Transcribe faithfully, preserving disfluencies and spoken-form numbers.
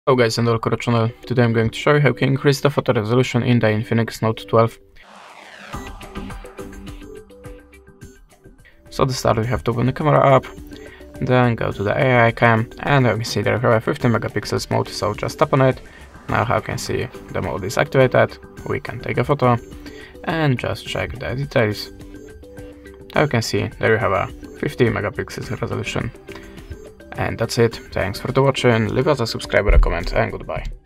Hello guys and welcome to the channel. Today I'm going to show you how you can increase the photo resolution in the INFINIX Note twelve. So to start we have to open the camera app, then go to the A I cam, and you can see there we have a fifteen megapixels mode, so just tap on it. Now how you can see the mode is activated, we can take a photo and just check the details. Now you can see there you have a fifteen megapixels resolution. And that's it. Thanks for watching, leave us a subscribe or a comment, and goodbye.